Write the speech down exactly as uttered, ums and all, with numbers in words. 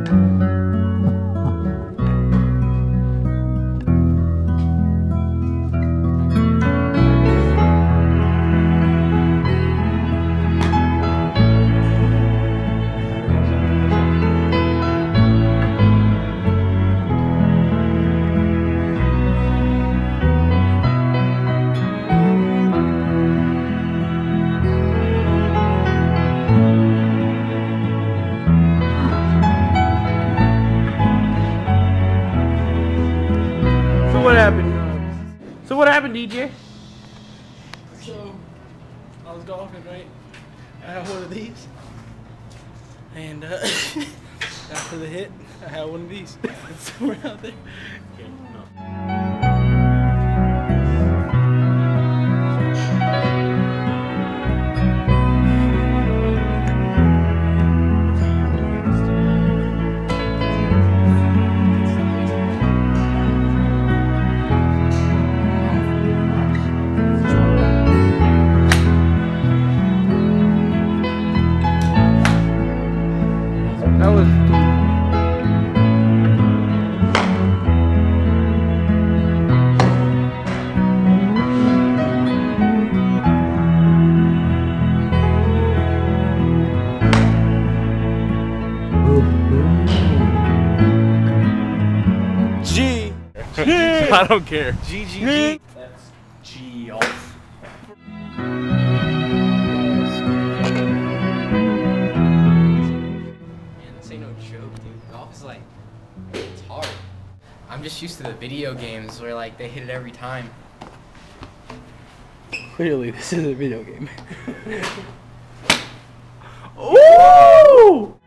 What happened? So what happened, D J? So I was golfing, right? I had one of these, and uh, after the hit, I had one of these somewhere out there. Okay, no. That was. G. G. I don't care. G G G. That's G off. This ain't no joke, dude. Golf is like, it's hard. I'm just used to the video games where like they hit it every time. Clearly, this is a video game. Ooh!